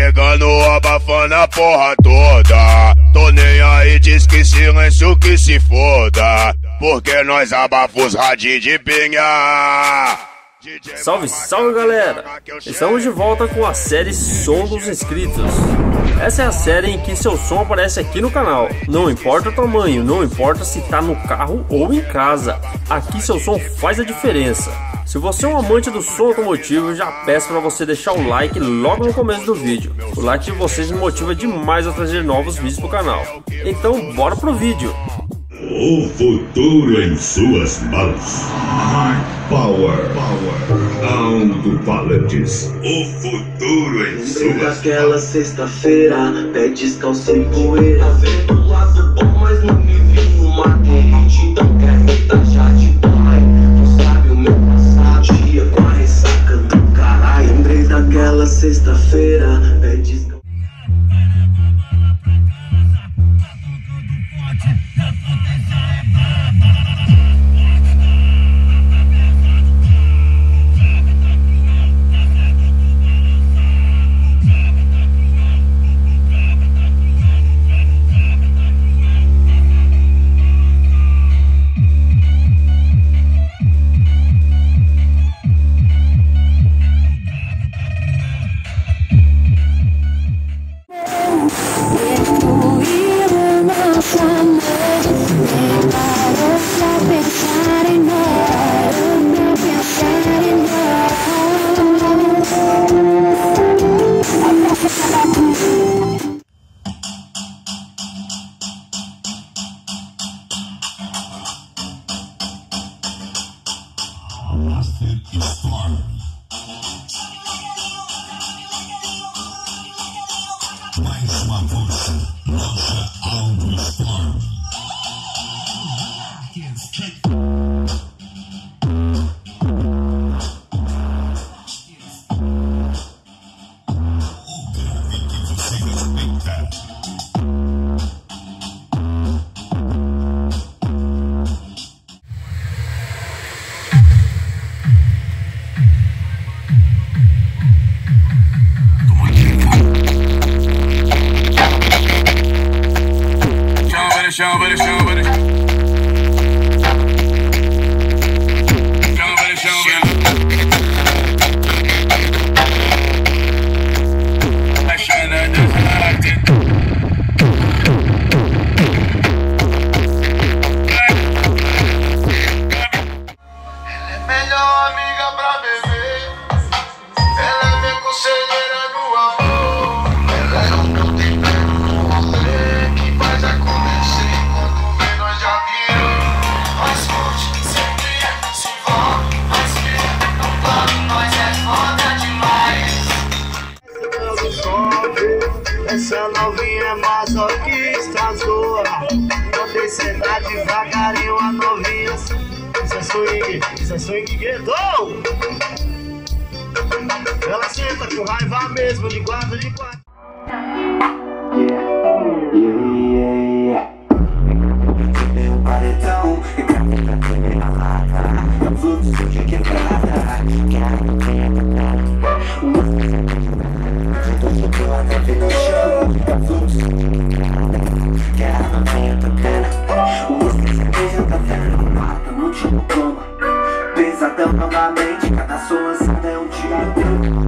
chegando, abafando a porra toda. Tô nem aí, diz que silêncio que se foda, porque nós abafos radinho de pinha. Salve, salve galera! Estamos de volta com a série Som dos Inscritos. Essa é a série em que seu som aparece aqui no canal. Não importa o tamanho, não importa se tá no carro ou em casa. Aqui seu som faz a diferença. Se você é um amante do som automotivo, eu já peço para você deixar o like logo no começo do vídeo. O like de vocês me motiva demais a trazer novos vídeos pro canal. Então bora pro vídeo! O futuro em suas mãos. Power. Alto-falantes. O futuro em suas mãos. Naquela sexta-feira, pé descalço e poeira. Vendo o lado bom, mas não me vi numa corrente. Então quer me taxar de pai. Não sabe o meu passado. Dia com a ressaca do caralho. Lembrei daquela sexta-feira, pé descalço. Mais uma força, nossa Alto-Storm. Essa novinha masoquista zoa. Quando descer tá devagarinho a novinha. Isso é swing gueto. Ela senta com raiva mesmo, de quatro. Paredão, na lata, fluxo de quebrada. Eu até vi no chão, fluxo que ela não tem tocando. O uso de cerveja tá vendo no mato, no último coma. Pesadão novamente, cada solução é um tiro.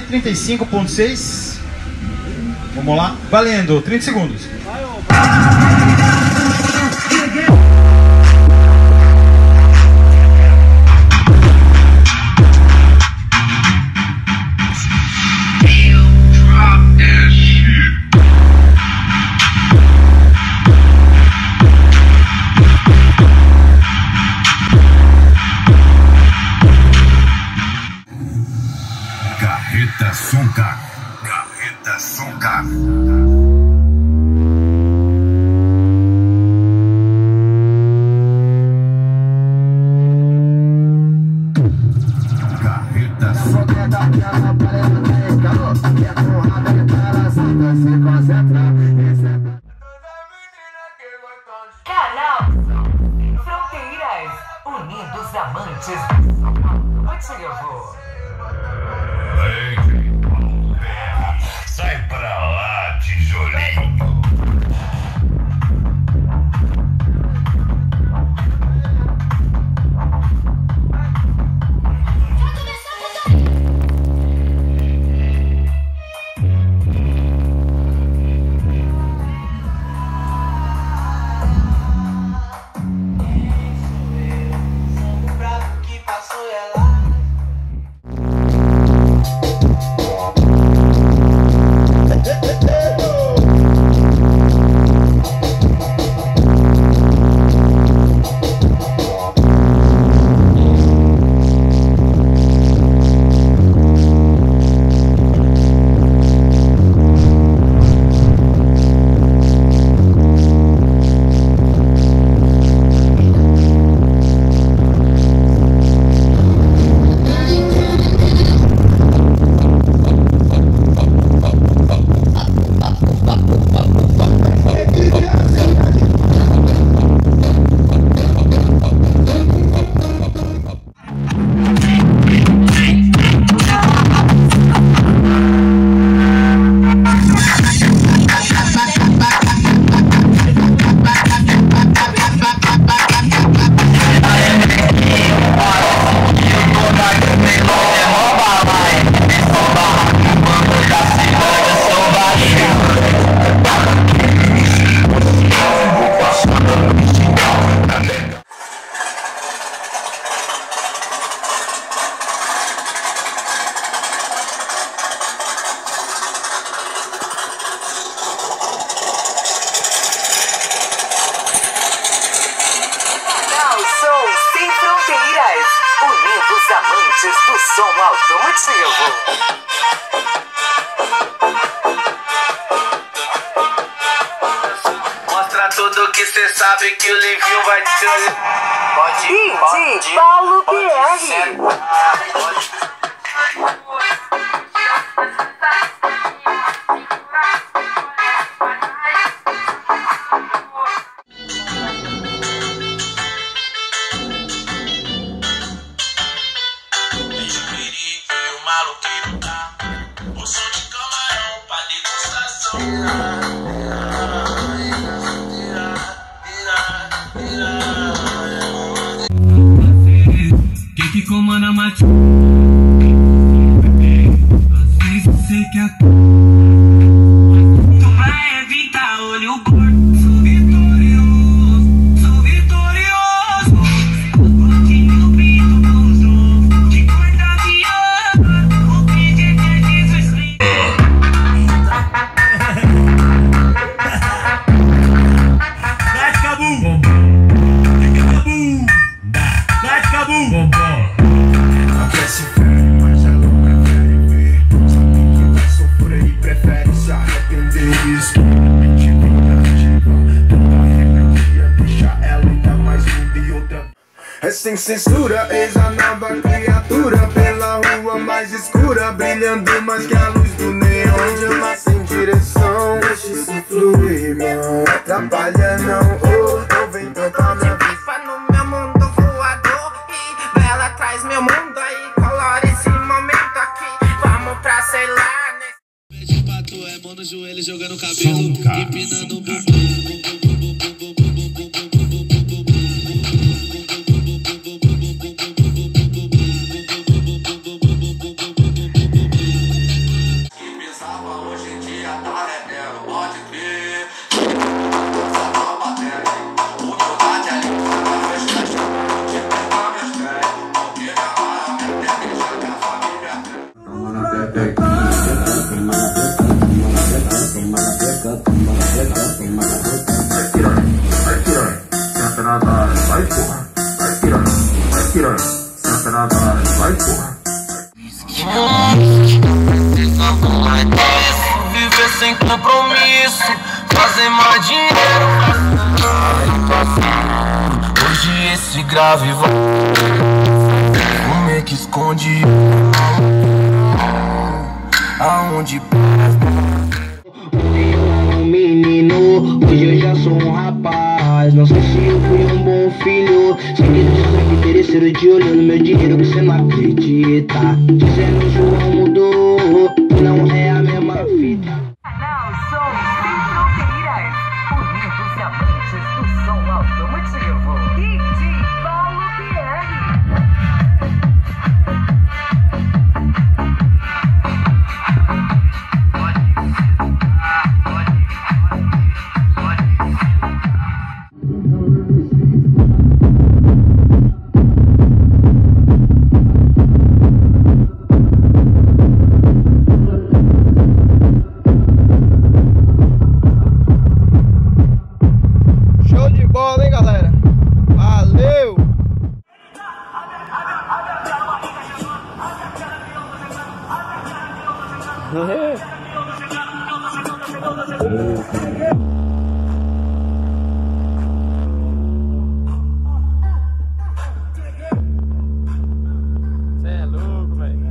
135,6. Vamos lá, valendo, 30 segundos. Carreta Soncar. Carreta Soncar. Carreta Soncar. Canal Fronteiras, unindo os amantes. Motivo. Sai pra lá, tijolinho. Unindo os amantes do som automotivo. Mostra tudo que cê sabe que o Livinho vai te olhar. Pode, Paulo Pierre. Quem que comanda a matinha? Às vezes eu sei que é pra evitar olho gordo. Sou vitorioso, sou vitorioso. Coloquei no pinto do jogo de cor da viana. O PG é Jesus. Vai, Cabu! Vai, Cabu! Aquece fé, mas ela não prefere ver. Sabe que vai sofrer e prefere se arrepender. Expectativa, tanta rebeldia deixa ela ainda mais linda e outra. É sem censura, eis a nova criatura pela rua mais escura, brilhando mais que a luz do neon. De uma sem direção, deixa isso fluir, não atrapalha não. Oh, vem cantar minha vida no meu mundo voador e Bela traz meu mundo aí, colore esse momento aqui. Vamos pra sei lá, né? De pato é mão no joelho jogando cabelo, empinando o bumbum. Viver sem compromisso, fazer mais dinheiro. Hoje esse grave vai. Como é que esconde? Aonde menino, hoje eu já sou um rapaz. Não sei se eu fui um bom filho. Sem que Deus é interesseiro de olho no meu dinheiro que você não acredita. Dizendo João mudou, não é a mesma fita. Canal Som Fronteiras, unindo os amantes do som automotivo. DJ Paulo PR. Show de bola, hein, galera? Valeu! Cê é louco, velho.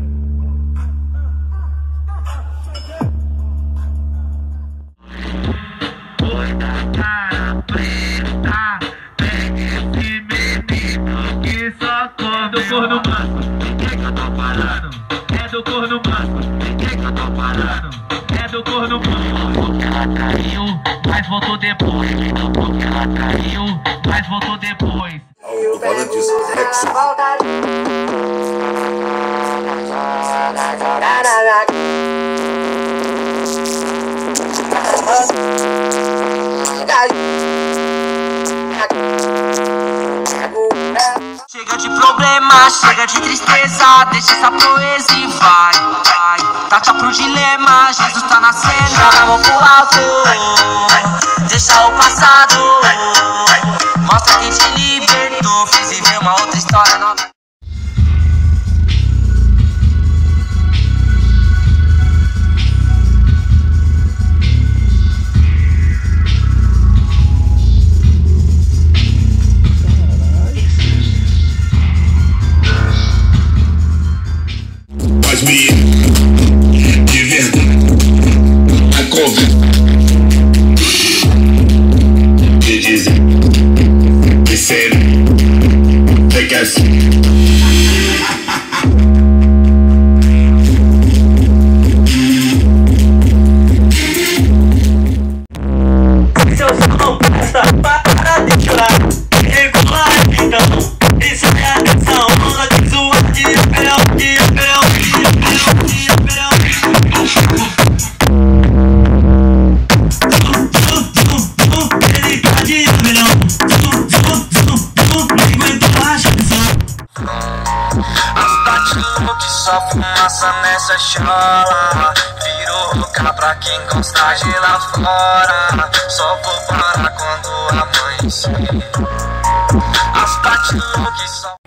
Do corno manso, quem que eu tô falando? É do corno manso, quem que eu tô falando? É do corno manso. Porque ela traiu, mas voltou depois. Porque ela traiu, mas voltou depois. Fala disso, sexo. Chega de problema, chega de tristeza, deixa essa poesia e vai. Taca pro dilema, Jesus tá na cena. Vamos pro alto, deixa o passado. Mostra quem te libertou, fez viver uma outra história nova. Faz me de verdade. A conversa de dizer que será que assim. Seu som passa, para de chorar. Regular, então, isso é a canção. Onda de zoar, de apelão, de apelão, de apelão, de apelão. Ele tá de apelão. Nem aguento mais canção. As batidas que só fumaça nessa chola. Virou rouca pra quem gosta de lá fora. Só vou parar quando amanhecer. As batidas que só. O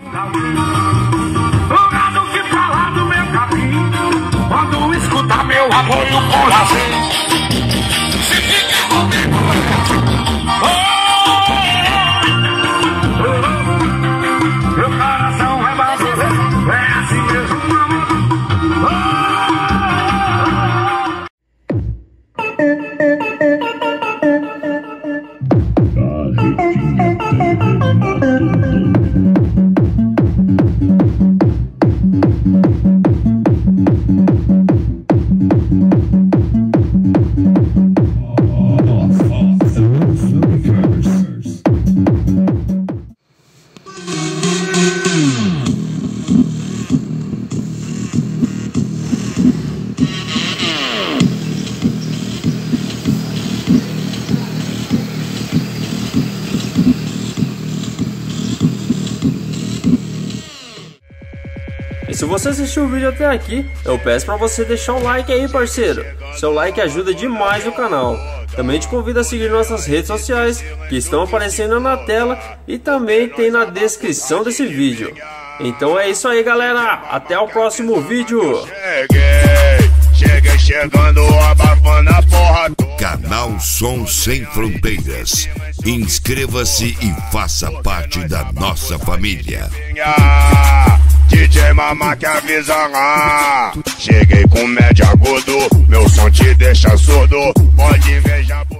gado que fala do meu caminho, quando escuta meu apoio por assim, se fica comigo. Meu coração é bagunça, é assim mesmo, E se você assistiu o vídeo até aqui, eu peço para você deixar um like aí, parceiro. Seu like ajuda demais o canal. Também te convido a seguir nossas redes sociais, que estão aparecendo na tela e também tem na descrição desse vídeo. Então é isso aí, galera. Até o próximo vídeo. Cheguei chegando, abafando a porra toda. Canal Som Sem Fronteiras. Inscreva-se e faça parte da nossa família. DJ Mama que avisa lá. Cheguei com médio agudo, meu som te deixa surdo. Pode invejar.